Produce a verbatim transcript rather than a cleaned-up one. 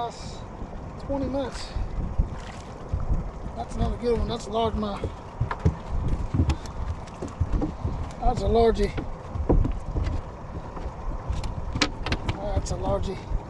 last twenty minutes. That's not a good one. That's a largemouth. That's a largie. That's a largie.